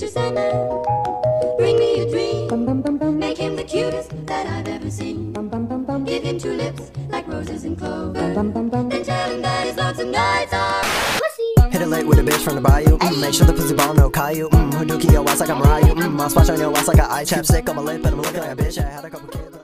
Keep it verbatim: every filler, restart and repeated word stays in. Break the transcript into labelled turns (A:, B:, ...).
A: Mister Sandman, bring me a dream. Make him the cutest that I've ever seen. Give him two lips like roses and clover. Then tell him that his lonesome nights are pussy.
B: Hit it late with a bitch from the bayou. Mm, make sure the pussy ball no Caillou. Mm, her dookie your ass like I'm Ryu. Mm, I'll splash on your ass like an eye chapstick on my lip and I'm looking like a bitch. I had a couple kids.